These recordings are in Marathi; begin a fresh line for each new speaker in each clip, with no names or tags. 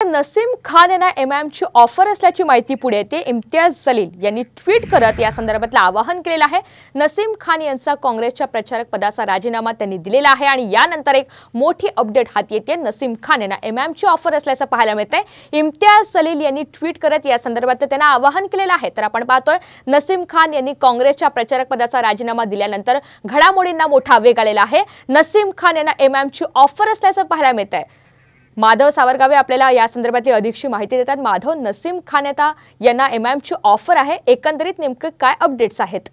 नसीम खान यांना एमआयएमची ऑफर असल्याची माहिती पुढे येते। इम्तियाज जलील यांनी ट्विट करत या संदर्भातलं आवाहन केलेलं आहे। नसीम खान यांचा काँग्रेसच्या प्रचारक पदाचा राजीनामा त्यांनी दिलेला आहे आणि यानंतर एक मोठी अपडेट हाती येते। नसीम खान यांना एमआयएमची ऑफर असल्याचं पाहायला मिळतंय। इम्तियाज जलील यांनी ट्विट करत या संदर्भात त्यांना आवाहन केलेलं आहे। तर आपण पाहतोय नसीम खान यांनी काँग्रेसच्या प्रचारक पदाचा राजीनामा दिल्यानंतर घडामोडींना मोठा वेग आलेला आहे। नसीम खान यांना एमआयएमची ऑफर असल्याचं पाहायला मिळतंय। माधव सावरगावे आपल्याला या संदर्भातली अधिकची माहिती देतात। माधव, नसीम खान यांना एमआयएमची ऑफर आहे, एकंदरीत नेमके काय अपडेट्स आहेत?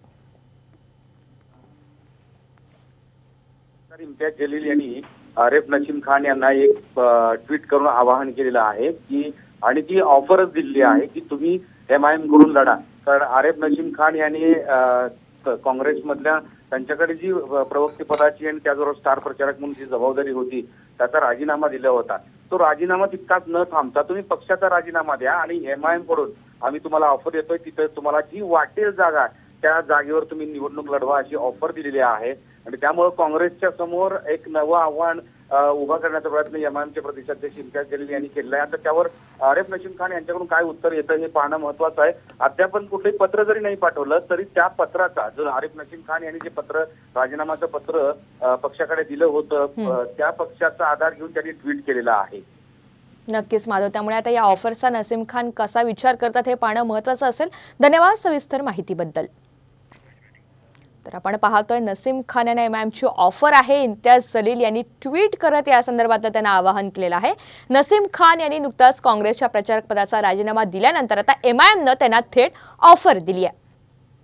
इम्तियाज जलील यांनी आरेफ नसीम खान यांना एक ट्विट करून आवाहन केलेलं आहे की आणि ती ऑफरच दिली आहे की तुम्ही एमआयएम कडून लढा। कारण आरेफ नसीम खान यांनी काँग्रेसमधल्या त्यांच्याकडे जी प्रवक्ते पदाची आणि त्याचबरोबर स्टार प्रचारक म्हणून जी जबाबदारी होती त्याचा राजीनामा दिला होता। तो राजीनामा तितकाच न थांबता तुम्ही पक्षाचा राजीनामा द्या आणि एमआयएम कडून आम्ही तुम्हाला ऑफर देतोय, तिथे तुम्हाला जी वाटेल जागा त्या जागेवर तुम्ही निवडणूक लढवा अशी ऑफर दिलेली आहे। आणि त्यामुळे काँग्रेसच्या समोर एक नवं आव्हान उभा करण्याचा प्रयत्न एमआयएमचे प्रदेशाध्यक्ष इम्तियाज जलील यांनी केलेला आहे। आता त्यावर आरेफ नसीम खान यांच्याकडून काय उत्तर येतं हे पाहणं महत्त्वाचं आहे। अद्याप कुठेही पत्र जरी नाही पाठवलं तरी त्या पत्राचा जो आरेफ नसीम खान यांनी जे पत्र राजीनामाचं पत्र पक्षाकडे दिलं होतं त्या पक्षाचा आधार घेऊन त्यांनी ट्विट केलेलं आहे।
नक्कीच माधव, त्यामुळे आता या ऑफरचा नसीम खान कसा विचार करतात हे पाहणं महत्त्वाचं असेल। धन्यवाद सविस्तर माहितीबद्दल। तर आपण पाहतोय नसीम खान यांना एमआयएमची ऑफर आहे। इम्तियाज जलील यांनी ट्विट करत या संदर्भात त्यांना आवाहन केलेलं आहे। नसीम खान यांनी नुकताच काँग्रेसच्या प्रचारक पदाचा राजीनामा दिल्यानंतर आता एमआयएमनं त्यांना थेट ऑफर दिली आहे।